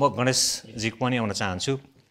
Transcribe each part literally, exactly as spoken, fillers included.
म गणेशजीको पनि आउन चाहन्छु।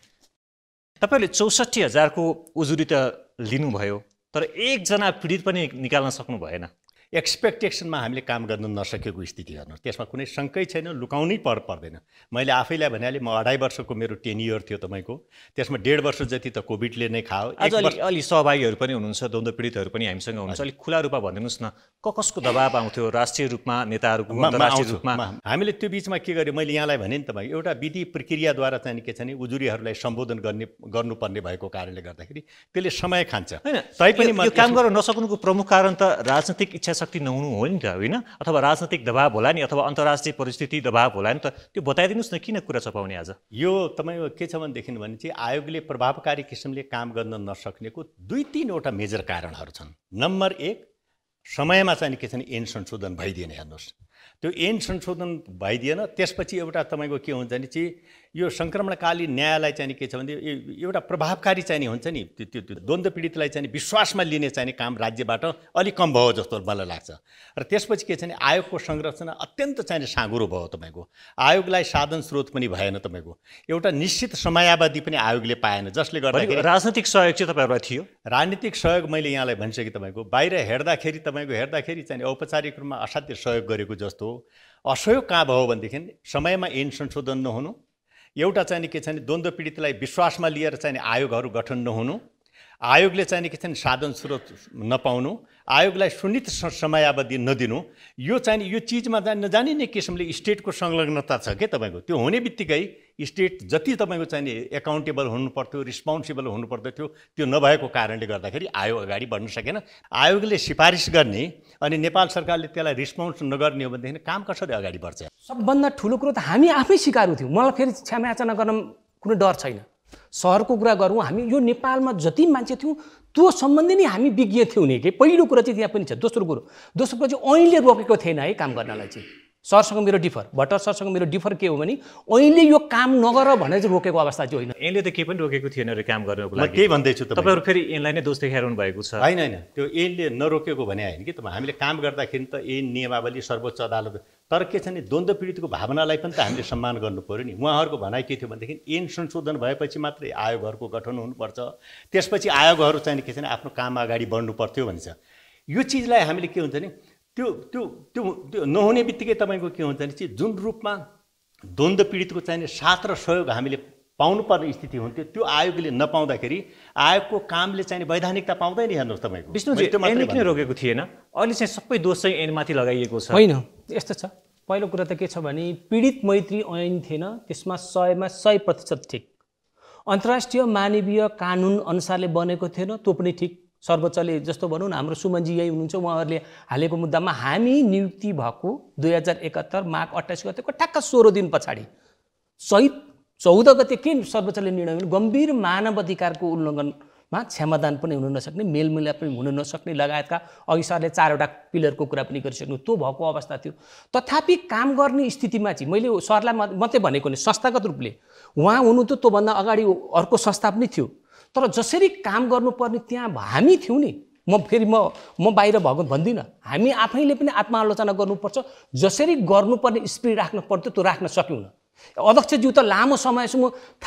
तपाईले चौसठी हजारको उजुरी त लिनुभयो, तर एकजना पीडित पनि निकाल्न सक्नु भएन। एक्सपेक्टेसनमा हामीले काम गर्न नसकेको स्थिति हेर्नु, त्यसमा कुनै शङ्कै छैन, लुकाउनै पर पर्दैन। मैले आफैलाई भनेले म अढाई वर्षको मेरो टेन्युर थियो तपाईँको, त्यसमा डेढ वर्ष जति त कोभिडले नै खायो। आज अलि अलि सहभागीहरू पनि हुनुहुन्छ, द्वन्द्व पीडितहरू पनि हामीसँग हुनुहुन्छ, अलिक खुला रूपमा भनिदिनुहोस् न, क कसको दबाब आउँथ्यो राष्ट्रिय रूपमा, नेताहरूको अन्तर्राष्ट्रिय रूपमा? हामीले त्यो बिचमा के गर्यो, मैले यहाँलाई भने नि तपाईँ, एउटा विधि प्रक्रियाद्वारा चाहिँ के छ नि उजुरीहरूलाई सम्बोधन गर्ने गर्नुपर्ने भएको कारणले गर्दाखेरि त्यसले समय खान्छ। होइन, तैपनि यो काम गर्न नसक्नुको प्रमुख कारण त राजनीतिक इच्छा शक्ति नहुनु हो नि त, होइन? अथवा राजनीतिक दबाब होला नि, अथवा अन्तर्राष्ट्रिय परिस्थिति दबाब होला नि त। त्यो बताइदिनुहोस् न, किन कुरा छपाउने आज? यो तपाईँको के छ भनेदेखि भने चाहिँ आयोगले प्रभावकारी किसिमले काम गर्न नसक्नेको दुई तीनवटा मेजर कारणहरू छन्। नम्बर एक, समयमा चाहिँ के छ नि ऐन संशोधन भइदिएन। हेर्नुहोस्, त्यो ऐन संशोधन भइदिएन, त्यसपछि एउटा तपाईँको के हुन्छ नि चाहिँ यो सङ्क्रमणकालीन न्यायलाई चाहिँ के छ भने एउटा प्रभावकारी चाहिँ हुन्छ नि, त्यो त्यो द्वन्द्व पीडितलाई चाहिँ विश्वासमा लिने चाहिँ काम राज्यबाट अलिक कम भयो जस्तो मलाई लाग्छ। र त्यसपछि के छ भने आयोगको संरचना अत्यन्त चाहिँ साँघुरो भयो। तपाईँको आयोगलाई साधन स्रोत पनि भएन, तपाईँको एउटा निश्चित समयावधि पनि आयोगले पाएन, जसले गर्दाखेरि राजनीतिक सहयोग चाहिँ तपाईँहरूलाई थियो। राजनीतिक सहयोग मैले यहाँलाई भनिसकेँ, तपाईँको बाहिर हेर्दाखेरि तपाईँको हेर्दाखेरि चाहिँ औपचारिक रूपमा असाध्य सहयोग गरेको जस्तो हो। असहयोग कहाँ भयो भनेदेखि समयमा ऐन संशोधन नहुनु, एउटा चाहिँ के छ भने द्वन्द्व पीडितलाई विश्वासमा लिएर चाहिँ आयोगहरू गठन नहुनु, आयोगले चाहिँ के छ भने साधन स्रोत नपाउनु, आयोगलाई सुनिश्चित समयावधि नदिनु, यो चाहिँ यो चिजमा जान नजानिने किसिमले स्टेटको संलग्नता छ के तपाईँको। त्यो हुने बित्तिकै स्टेट जति तपाईँको चाहिँ एकाउन्टेबल हुनुपर्थ्यो, रिस्पोन्सिबल हुनुपर्दथ्यो, त्यो नभएको कारणले गर्दाखेरि आयोग अगाडि बढ्न सकेन। आयोगले सिफारिस गर्ने अनि नेपाल सरकारले त्यसलाई रिस्पोन्स नगर्ने हो भनेदेखि काम कसरी अगाडि बढ्छ? सबभन्दा ठुलो कुरो त हामी आफै सिकारु थियौँ। मलाई फेरि क्षमायाचना गर्न कुनै डर छैन। सहरको कुरा गरौँ, हामी यो नेपालमा जति मान्छे थियौँ त्यो सम्बन्धी नै हामी विज्ञ थियौँ नि। के पहिलो कुरा चाहिँ त्यहाँ पनि छ। दोस्रो कुरो दोस्रो कुरा चाहिँ ऐनले रोकेको थिएन है काम गर्नलाई चाहिँ। सरसँग मेरो डिफर, भट्टर सरसँग मेरो डिफर के हो भने ऐनले यो काम नगर भनेर चाहिँ रोकेको अवस्था चाहिँ होइन। ऐनले त केही पनि रोकेको थिएन रे काम गर्नको लागि। म केही भन्दैछु, तपाईँहरू फेरि ऐनलाई नै दोष देखाइरहनु भएको छ। होइन होइन, त्यो ऐनले नरोकेको भने होइन कि तपाईँ। हामीले काम गर्दाखेरि त ऐन नियमावली सर्वोच्च अदालत, तर के छ भने द्वन्द्व पीडितको भावनालाई पनि त हामीले सम्मान गर्नु पऱ्यो नि। उहाँहरूको भनाइ के थियो भनेदेखि ऐन संशोधन भएपछि मात्रै आयोगहरूको गठन हुनुपर्छ, त्यसपछि आयोगहरू चाहिँ के छ भने आफ्नो काम अगाडि बढ्नु पर्थ्यो भन्छ। यो चिजलाई हामीले के हुन्छ नि त्यो त्यो त्यो त्यो नहुने बित्तिकै तपाईँको के हुन्छ भने चाहिँ जुन रूपमा द्वन्द्व पीडितको चाहिने साथ र सहयोग हामीले पाउनुपर्ने स्थिति हुन्थ्यो, त्यो आयोगले नपाउँदाखेरि आयोगको कामले चाहिँ वैधानिकता पाउँदैन। हेर्नुहोस् तपाईँको विष्णुजी, ऐनले किन रोकेको थिएन? अहिले चाहिँ सबै दोष चाहिँ ऐनमाथि लगाइएको छ। होइन, यस्तो छ। पहिलो कुरा त के छ भने पीडित मैत्री ऐन थिएन, त्यसमा सयमा सय प्रतिशत ठिक। अन्तर्राष्ट्रिय मानवीय कानुन अनुसारले बनेको थिएन, त्यो पनि ठिक। सर्वोच्चले जस्तो भनौँ न, हाम्रो सुमनजी यही हुनुहुन्छ, उहाँहरूले हालेको मुद्दामा हामी नियुक्ति भएको दुई हजार एकहत्तर माघ अट्ठाइस गतेको ठ्याक्क सोह्र दिन पछाडि सहित चौध गते के सर्वोच्चले निर्णय भने गम्भीर मानव अधिकारको उल्लङ्घनमा क्षमादान पनि हुन नसक्ने, मेलमिलाप पनि हुन नसक्ने लगायतका अघि सरले चारवटा पिलरको कुरा पनि गरिसक्नु, त्यो भएको अवस्था थियो। तथापि काम गर्ने स्थितिमा चाहिँ मैले सरलाई मात्रै भनेको नि, संस्थागत रूपले उहाँ हुनुहुन्थ्यो, त्योभन्दा अगाडि अर्को संस्था पनि थियो, तर जसरी काम गर्नुपर्ने त्यहाँ हामी थियौँ नि। म फेरि म म बाहिर भएको भन्दिनँ, हामी आफैले पनि आत्मालोचना गर्नुपर्छ। जसरी गर्नुपर्ने स्पिड राख्नु पर्थ्यो त्यो राख्न सक्यौँ न। अध्यक्षज्यू त लामो समयसम्म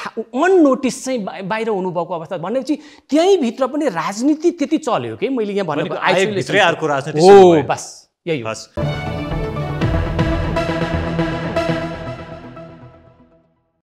अननोटिस चाहिँ बाहिर हुनुभएको अवस्था भनेपछि त्यहीँ भित्र पनि राजनीति त्यति चल्यो कि मैले यहाँ भनेको आइसोलेसन अर्को राजनीति हो, बस यही हो।